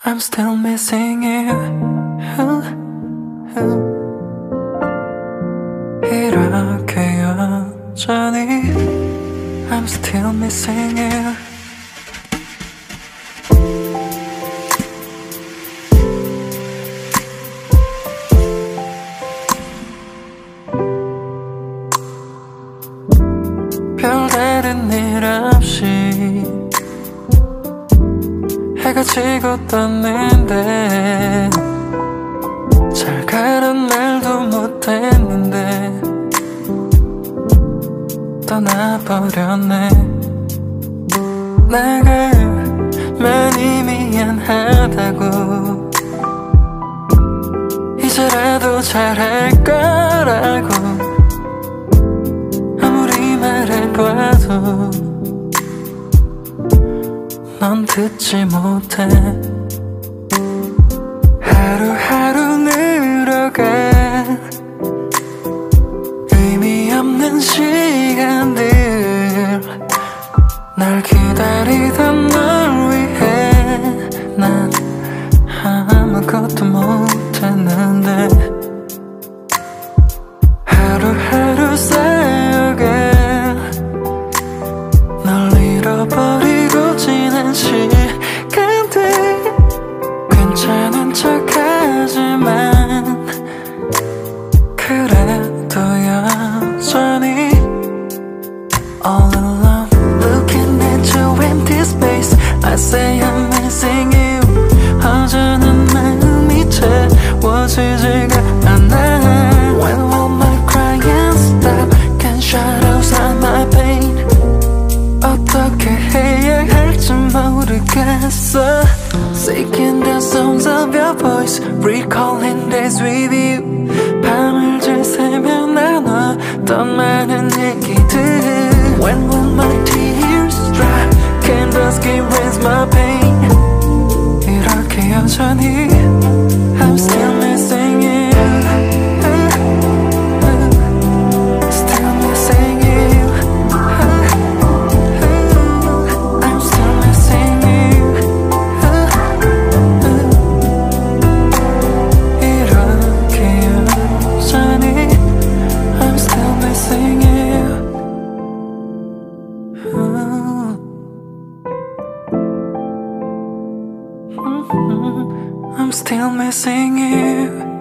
I'm still missing you. 이렇게 여전히 I'm still missing you. 별다른 일 없이 해가 지고 떴는데 잘 가란 말도 못했는데 떠나버렸네. 내가 많이 미안하다고 이제라도 잘할 거라고 아무리 말해봐도 넌 듣지 못해. 하루하루 늘어가 의미 없는 시간들 널 기다리던 널 위해 난 아무것도 못했는데 하루하루 쌓여가 널 잃어버리고 지난 시간들 괜찮은 척하지만 그래도 여전히 all alone looking at your empty space I say I'm missing you. 허전한 마음이 채워지지가 않아. When will my crying stop? Can shadows hide my pain? 어떻게 해야 할지 모르겠어. Seeking the sounds of your voice recalling days with you. 밤을 지새며 나눴던 많은 얘기들 When will my tears dry? Can the skin erase my pain? 이렇게 여전히 I'm still missing you. Still missing you. I'm still missing you. 이렇게 여전히 I'm still missing you. I'm still missing you.